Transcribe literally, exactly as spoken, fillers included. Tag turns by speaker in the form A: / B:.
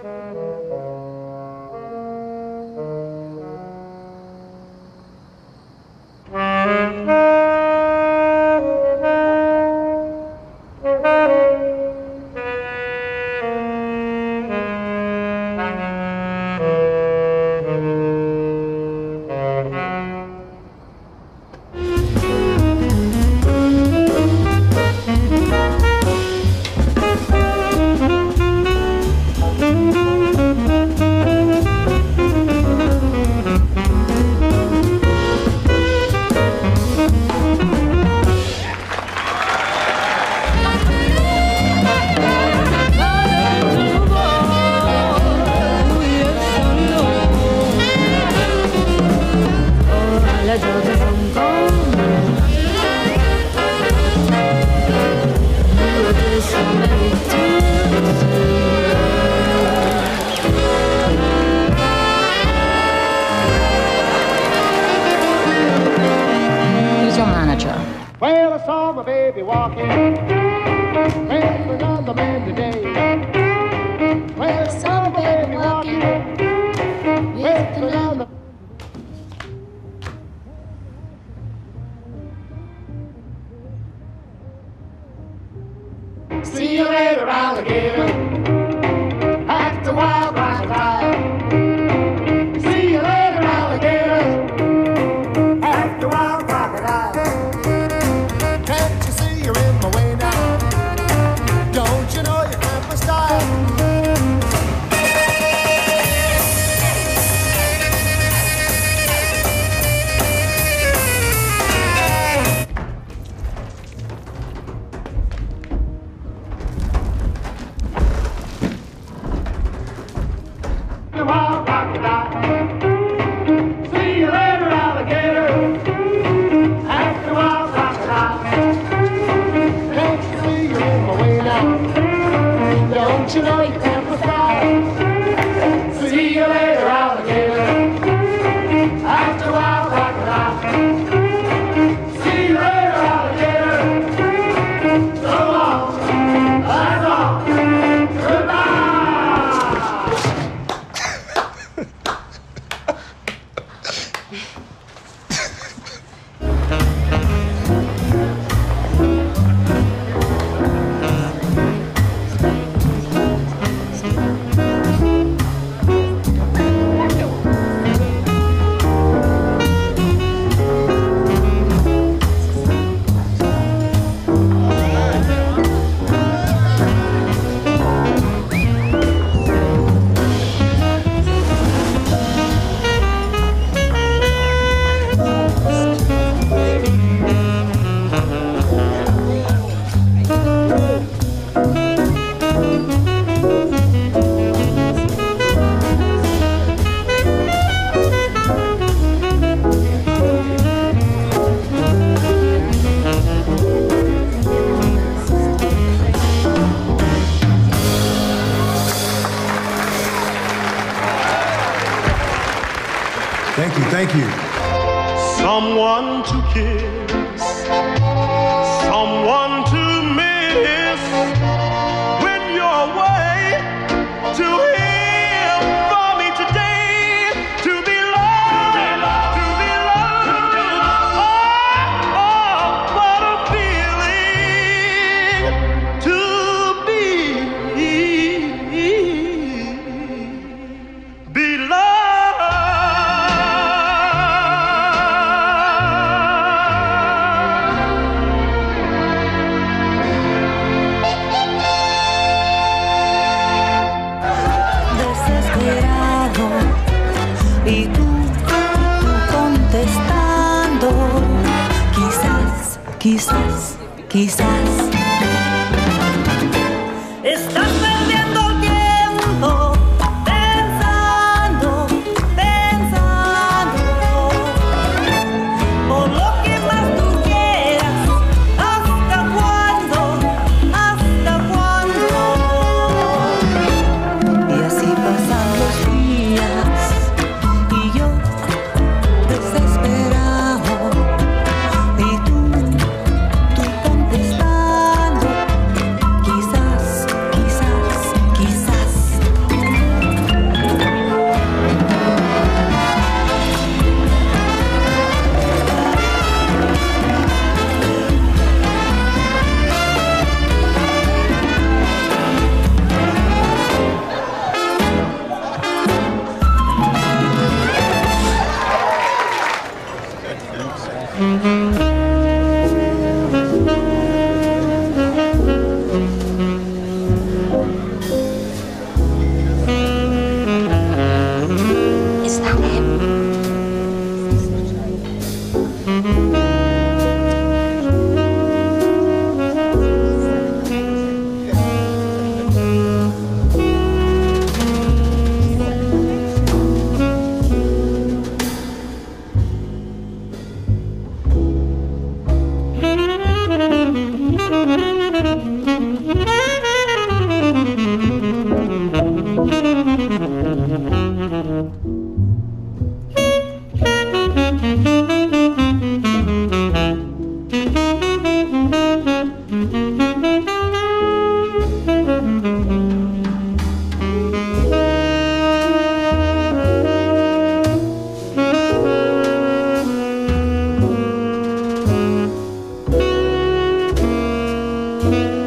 A: Well, I saw my baby walking with another man today. Well, I saw my baby walking with another. See you later, alligator, at the wild crocodile. See you later, alligator, at the wild crocodile. Can't you see you're in my way now? Don't you know you have my style? The wild crocodile. See you later, alligator, at the wild crocodile. Can't you see you're in my way now? Don't you know you can't fly? See you later, alligator, at the wild crocodile. See you later, alligator. So long, that's all. Goodbye.
B: Thank you, thank you.
C: Someone to kiss, someone to miss when you're away. To hear from me today, to be loved, to be loved. Oh, oh, what a feeling to be beloved.
D: Y tú, tú contestando, quizás, quizás, quizás. Estás perdiendo tiempo pensando, pensando, por lo que más tú quieras. ¿Hasta cuándo? ¿Hasta cuándo? Y así pasan los días. Y yo desesperado, y tú, tú contestando, quizás, quizás,
A: Thank you.